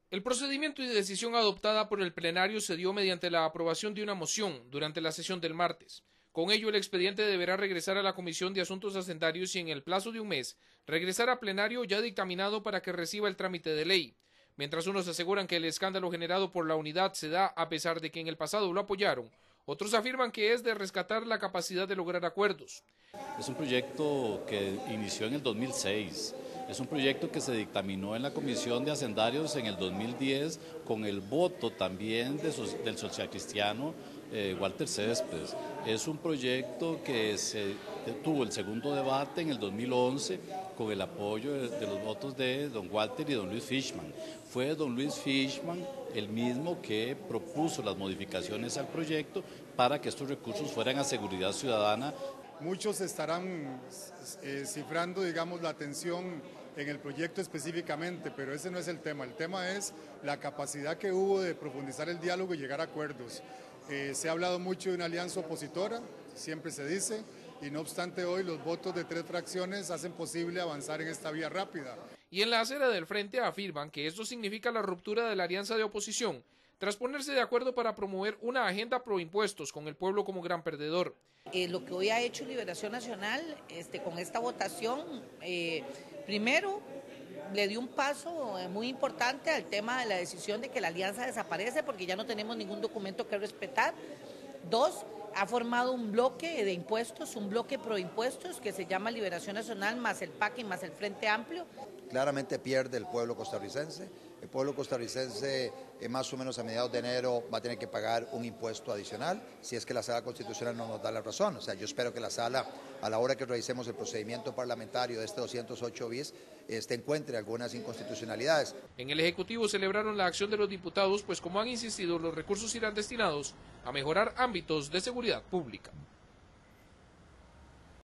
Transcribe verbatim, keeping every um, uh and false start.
El procedimiento y decisión adoptada por el plenario se dio mediante la aprobación de una moción durante la sesión del martes. Con ello, el expediente deberá regresar a la Comisión de Asuntos Hacendarios y en el plazo de un mes regresar a plenario ya dictaminado para que reciba el trámite de ley. Mientras unos aseguran que el escándalo generado por la unidad se da a pesar de que en el pasado lo apoyaron, otros afirman que es de rescatar la capacidad de lograr acuerdos. Es un proyecto que inició en el dos mil seis, es un proyecto que se dictaminó en la Comisión de Hacendarios en el dos mil diez con el voto también de, del socialcristiano eh, Walter Céspedes. Es un proyecto que se tuvo el segundo debate en el dos mil once con el apoyo de, de los votos de don Walter y don Luis Fishman. Fue don Luis Fishman el mismo que propuso las modificaciones al proyecto para que estos recursos fueran a seguridad ciudadana. Muchos estarán eh, cifrando, digamos, la atención en el proyecto específicamente, pero ese no es el tema. El tema es la capacidad que hubo de profundizar el diálogo y llegar a acuerdos. Eh, se ha hablado mucho de una alianza opositora, siempre se dice, y no obstante hoy los votos de tres fracciones hacen posible avanzar en esta vía rápida. Y en la acera del frente afirman que esto significa la ruptura de la alianza de oposición, tras ponerse de acuerdo para promover una agenda pro impuestos con el pueblo como gran perdedor. Eh, lo que hoy ha hecho Liberación Nacional este, con esta votación, eh, primero le dio un paso eh, muy importante al tema de la decisión de que la alianza desaparece porque ya no tenemos ningún documento que respetar. Dos, ha formado un bloque de impuestos, un bloque pro impuestos que se llama Liberación Nacional más el P A C y más el Frente Amplio. Claramente pierde el pueblo costarricense. El pueblo costarricense eh, más o menos a mediados de enero va a tener que pagar un impuesto adicional si es que la Sala Constitucional no nos da la razón. O sea, yo espero que la Sala, a la hora que revisemos el procedimiento parlamentario de este doscientos ocho bis, este, encuentre algunas inconstitucionalidades. En el Ejecutivo celebraron la acción de los diputados, pues como han insistido, los recursos irán destinados a mejorar ámbitos de seguridad pública.